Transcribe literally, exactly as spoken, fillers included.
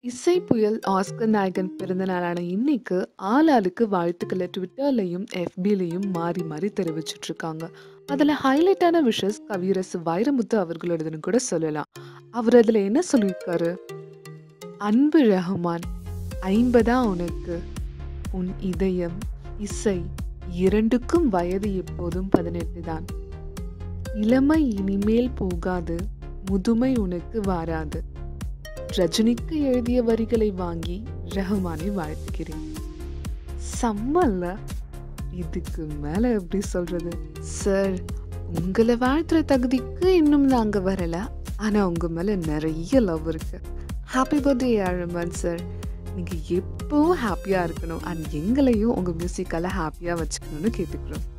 இசை புயல் ஆஸ்கர் நாயகன் பிறந்த நாளான இன்னைக்கு ஆளாளுக்கு வாழ்த்துக்களை ட்விட்டர்லையும் எஃபிலையும் மாறி மாறி தெரிவிச்சிட்டு இருக்காங்க. அதுல ஹைலைட்டான விஷஸ் கவியரசு வைரமுத்து அவர்களோடதுன்னு கூட சொல்லலாம். அவர் அதுல என்ன சொல்லியிருக்காரு? அன்பு ரஹ்மான், ஐம்பதா உனக்கு, உன் இதயம் இசை இரண்டுக்கும் வயது எப்போதும் பதினெட்டு தான். இளமை இனிமேல் போகாது, முதுமை உனக்கு வாராது. ரஜினிக்கு எழுதிய வரிகளை வாங்கி ரஹ்மானை வாழ்த்துகிறேன். செம்மல்ல? இதுக்கு மேல எப்படி சொல்றது? சார், உங்களை வாழ்த்துற தகுதிக்கு இன்னும் நாங்க வரல. ஆனா உங்க மேல நிறைய லவ் இருக்கு. Happy birthday Rahman sir. நீங்க எப்பவும் ஹாப்பியா இருக்கணும் அண்ட் எங்களையும் உங்க மியூசிக்கால ஹாப்பியா வச்சுக்கணும்னு கேட்டுக்கிறோம்.